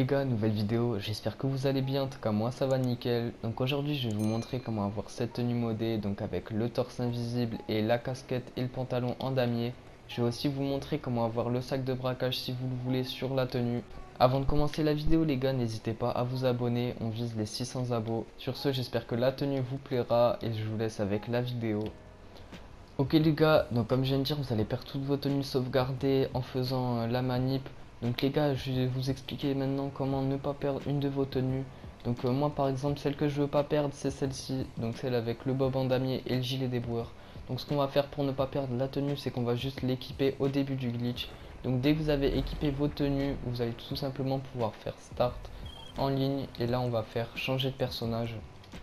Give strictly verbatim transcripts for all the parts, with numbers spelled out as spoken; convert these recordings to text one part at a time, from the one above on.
gars, nouvelle vidéo, j'espère que vous allez bien, en tout cas moi ça va nickel. Donc aujourd'hui je vais vous montrer comment avoir cette tenue modée, donc avec le torse invisible et la casquette et le pantalon en damier. Je vais aussi vous montrer comment avoir le sac de braquage si vous le voulez sur la tenue. Avant de commencer la vidéo les gars, n'hésitez pas à vous abonner, on vise les six cents abos. Sur ce, j'espère que la tenue vous plaira et je vous laisse avec la vidéo. Ok les gars, donc comme je viens de dire, vous allez perdre toutes vos tenues sauvegardées en faisant euh, la manip. Donc les gars, je vais vous expliquer maintenant comment ne pas perdre une de vos tenues. Donc euh, moi par exemple, celle que je veux pas perdre, c'est celle-ci. Donc celle avec le bob en damier et le gilet débrouilleur. Donc ce qu'on va faire pour ne pas perdre la tenue, c'est qu'on va juste l'équiper au début du glitch. Donc dès que vous avez équipé vos tenues, vous allez tout simplement pouvoir faire start en ligne. Et là on va faire changer de personnage.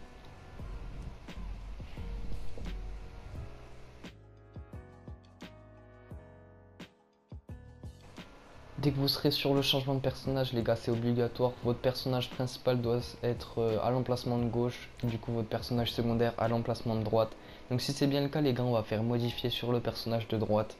Dès que vous serez sur le changement de personnage, les gars, c'est obligatoire. Votre personnage principal doit être euh, à l'emplacement de gauche. Du coup, votre personnage secondaire à l'emplacement de droite. Donc si c'est bien le cas, les gars, on va faire modifier sur le personnage de droite.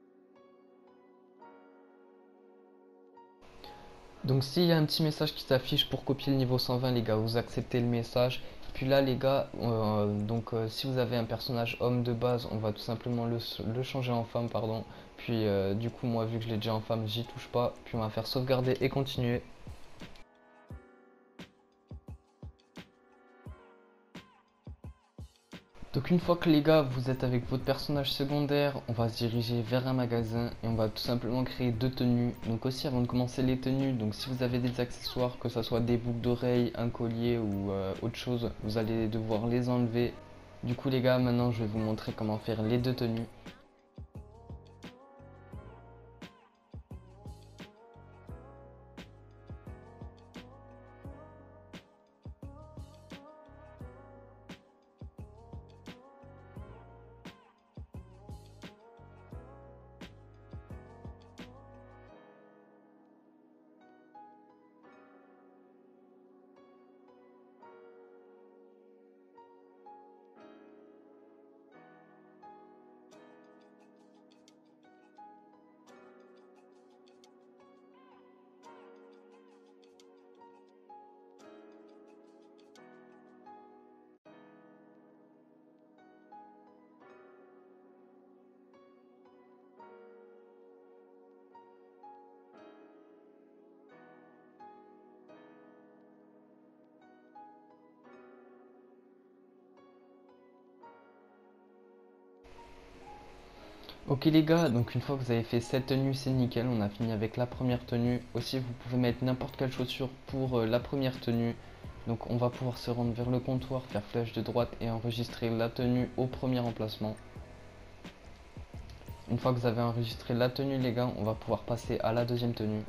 Donc s'il y a un petit message qui s'affiche pour copier le niveau cent vingt, les gars, vous acceptez le message. Puis là les gars, euh, donc euh, si vous avez un personnage homme de base, on va tout simplement le, le changer en femme, pardon. Puis euh, du coup moi vu que je l'ai déjà en femme, j'y touche pas. Puis on va faire sauvegarder et continuer. Donc une fois que les gars vous êtes avec votre personnage secondaire, on va se diriger vers un magasin et on va tout simplement créer deux tenues. Donc aussi avant de commencer les tenues, donc si vous avez des accessoires, que ce soit des boucles d'oreilles, un collier ou euh, autre chose, vous allez devoir les enlever. Du coup les gars, maintenant je vais vous montrer comment faire les deux tenues. Ok les gars, donc une fois que vous avez fait cette tenue, c'est nickel, on a fini avec la première tenue. Aussi vous pouvez mettre n'importe quelle chaussure pour euh, la première tenue. Donc on va pouvoir se rendre vers le comptoir, faire flèche de droite et enregistrer la tenue au premier emplacement. Une fois que vous avez enregistré la tenue les gars, on va pouvoir passer à la deuxième tenue.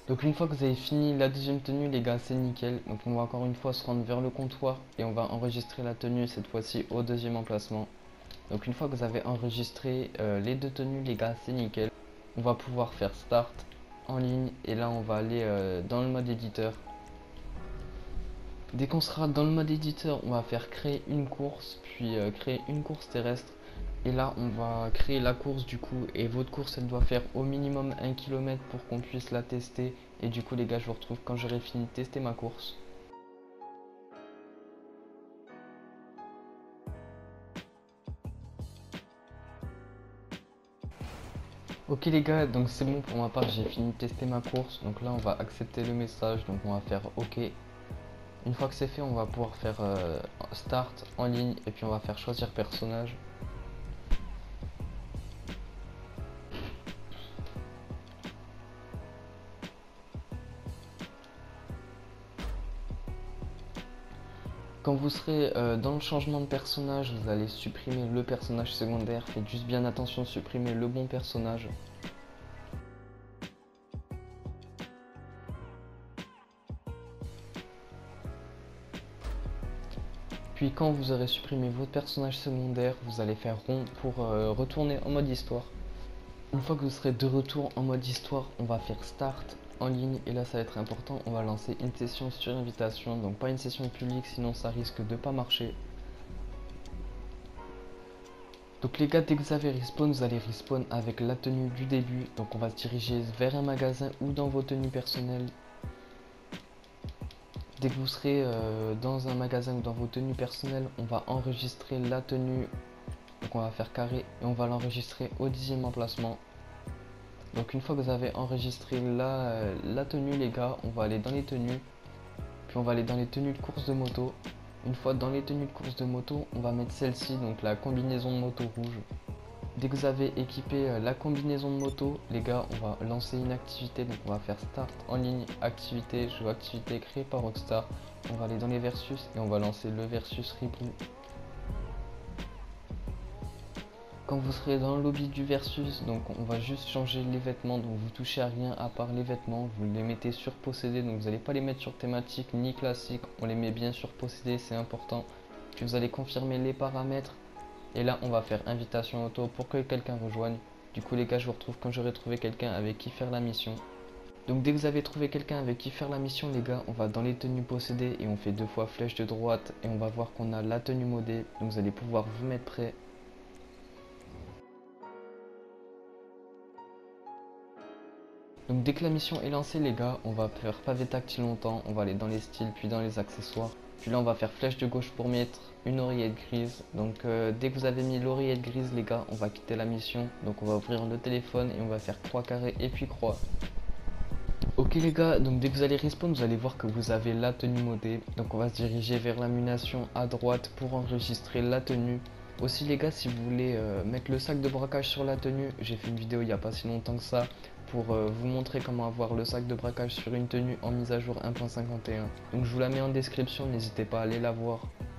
Donc une fois que vous avez fini la deuxième tenue les gars, c'est nickel. Donc on va encore une fois se rendre vers le comptoir et on va enregistrer la tenue cette fois-ci au deuxième emplacement. Donc une fois que vous avez enregistré euh, les deux tenues les gars, c'est nickel. On va pouvoir faire start en ligne et là on va aller euh, dans le mode éditeur. Dès qu'on sera dans le mode éditeur, on va faire créer une course, puis euh, créer une course terrestre. Et là, on va créer la course du coup. Et votre course, elle doit faire au minimum un kilomètre pour qu'on puisse la tester. Et du coup, les gars, je vous retrouve quand j'aurai fini de tester ma course. Ok les gars, donc c'est bon pour ma part, j'ai fini de tester ma course. Donc là, on va accepter le message. Donc on va faire OK. Une fois que c'est fait, on va pouvoir faire euh, start en ligne. Et puis on va faire choisir personnage. Quand vous serez euh, dans le changement de personnage, vous allez supprimer le personnage secondaire. Faites juste bien attention, supprimer le bon personnage. Puis quand vous aurez supprimé votre personnage secondaire, vous allez faire rond pour euh, retourner en mode histoire. Une fois que vous serez de retour en mode histoire, on va faire start en ligne et là ça va être important, on va lancer une session sur invitation, donc pas une session publique sinon ça risque de pas marcher. Donc les gars, dès que vous avez respawn, vous allez respawn avec la tenue du début, donc on va se diriger vers un magasin ou dans vos tenues personnelles. Dès que vous serez euh, dans un magasin ou dans vos tenues personnelles, on va enregistrer la tenue. Donc on va faire carré et on va l'enregistrer au dixième emplacement. Donc une fois que vous avez enregistré la, euh, la tenue les gars, on va aller dans les tenues. Puis on va aller dans les tenues de course de moto. Une fois dans les tenues de course de moto, on va mettre celle-ci, donc la combinaison de moto rouge. Dès que vous avez équipé euh, la combinaison de moto, les gars, on va lancer une activité. Donc on va faire start en ligne, activité, jeu activité créée par Rockstar. On va aller dans les versus et on va lancer le versus Reboot. Quand vous serez dans le lobby du versus, donc on va juste changer les vêtements, donc vous touchez à rien à part les vêtements, vous les mettez sur possédé, donc vous n'allez pas les mettre sur thématique ni classique, on les met bien sur possédé, c'est important. Puis vous allez confirmer les paramètres. Et là, on va faire invitation auto pour que quelqu'un rejoigne. Du coup, les gars, je vous retrouve quand j'aurai trouvé quelqu'un avec qui faire la mission. Donc, dès que vous avez trouvé quelqu'un avec qui faire la mission, les gars, on va dans les tenues possédées et on fait deux fois flèche de droite. Et on va voir qu'on a la tenue modée. Donc, vous allez pouvoir vous mettre prêt. Donc, dès que la mission est lancée, les gars, on va faire pavé tactile longtemps. On va aller dans les styles, puis dans les accessoires. Puis là, on va faire flèche de gauche pour mettre une oreillette grise. Donc euh, dès que vous avez mis l'oreillette grise les gars, on va quitter la mission. Donc on va ouvrir le téléphone et on va faire croix carré et puis croix. Ok les gars, donc dès que vous allez respawn, vous allez voir que vous avez la tenue modée. Donc on va se diriger vers la munition à droite pour enregistrer la tenue. Aussi les gars, si vous voulez euh, mettre le sac de braquage sur la tenue, j'ai fait une vidéo il n'y a pas si longtemps que ça pour euh, vous montrer comment avoir le sac de braquage sur une tenue en mise à jour un point cinquante et un. Donc je vous la mets en description, n'hésitez pas à aller la voir.